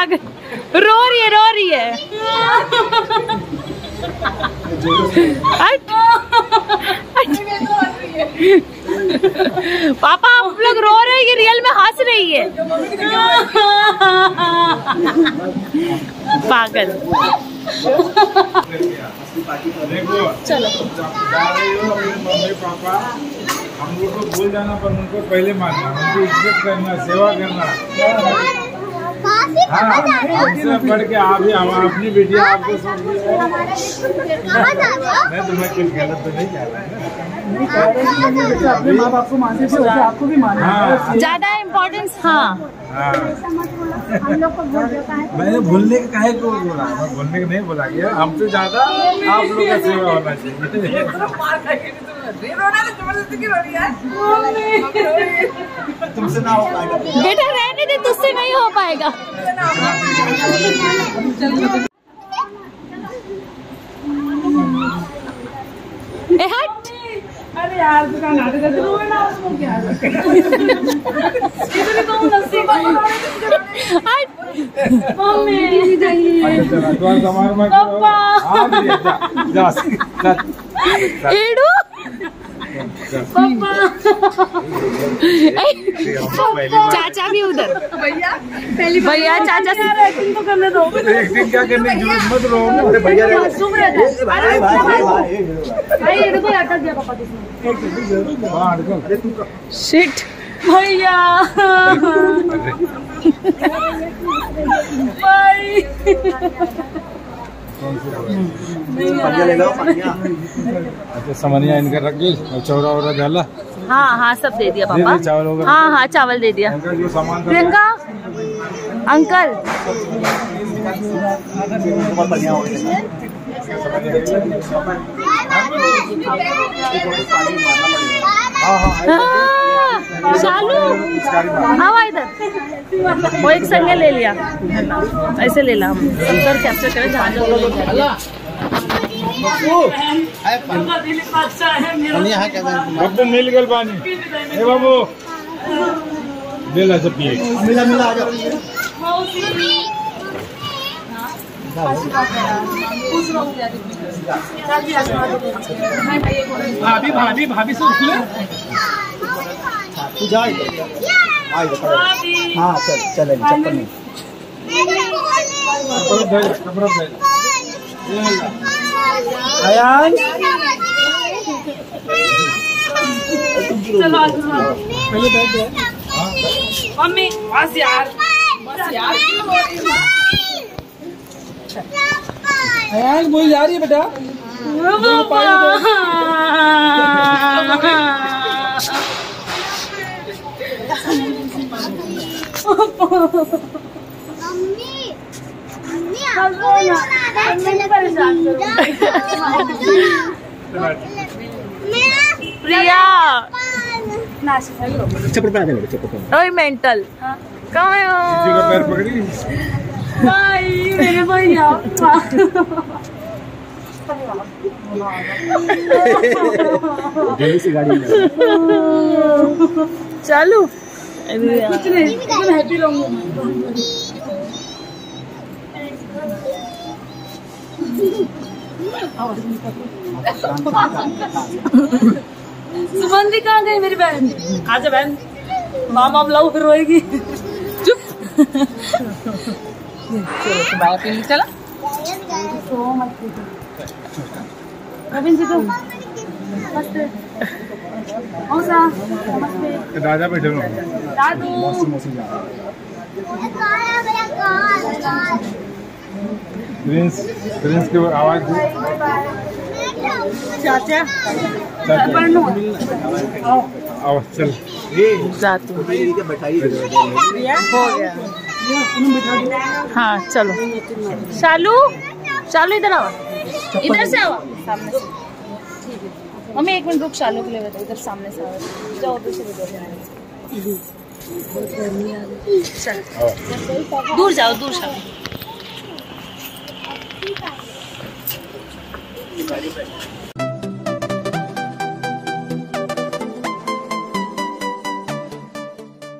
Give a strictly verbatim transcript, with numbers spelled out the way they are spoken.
पागल, रो रही है रो रही है। पापा आप लोग रो रहे हैं कि रियल में हंस रही है? पागल। चलो जा रही हो अपने मम्मी पापा, हम लोग को भूल जाना पर उनको पहले मानना, उनकी इज्जत करना, सेवा करना। हाँ, हमसे बढ़ के आप ही, हम अपनी बेटी आपको मैं तुम्हें कुछ गलत तो नहीं कह रहा है, अपने माँ बाप को मानते थे आपको भी मानना ज्यादा इम्पोर्टेंस। हाँ मैंने भूलने का काहे को बोला, मैं भूलने का नहीं बोला गया, हमसे ज्यादा आप लोग का सेवा होना चाहिए। तुमसे ना हो पाएगा बेटा, रहने दे, तुझसे नहीं हो पाएगा। ए हट। अरे यार दुकान आते थे तो ना उसको क्या इधर तो लस्सी का मम्मी पापा एडू चाचा भी उधर, भैया पहली भैया चाचा से एक्टिंग तो करने दो। एक्टिंग क्या करने की जरूरत मत रहो। अरे भैया चुप रहता है भाई, ये देखो अटक गया पापा किसने। शिट भैया भाई अच्छा समनिया इनका रख गई, चौरा वौरा डाला। हाँ हाँ सब दे दिया पापा। चावल होगा। हाँ हाँ चावल दे दिया। जो सामान प्रियंका अंकल शालू हाँ इधर वो एक संगे ले लिया, ऐसे ले ला, हम सब कैप्चर करें जहाँ बाबू मिल गल पानी। ए बाबू ले ला सब पिए। मिला मिला आ जाओ। भाभी भाभी भाभी से उठ ले। तू जा हाँ चल चले चप्पल नहीं अयान चलो पहले बैठ जाओ। मम्मी बस यार बस यार। अयान बोल जा रही है बेटा। प्रिया चप्पल पहना दे बेटा, चप्पल पहना। ओए मेंटल कहाँ हो? पैर पकड़ी भाई मेरे भैया जल्दी से गाड़ी में चालू कुछ नहीं, एकदम हैप्पी रहूंगा। सुगंधी कहाँ गई मेरी बहन? आजा बहन, मामा ब्लाऊ फिर रोएगी। चुप चलो बाय पी चला। रविंद्र जी तो नमस्ते मौसा, नमस्ते राजा बैठे हो। दादू प्रिंस प्रिंस की आवाज दे। चाचा आओ चल। जा तू हो गया। हाँ चलो शालू, शालू इधर आओ, इधर से आओ सामने से। मम्मी एक मिनट रुक, शालू के लिए बता, इधर सामने से आओ, जाओ उधर से चल दूर जाओ, दूर शालू।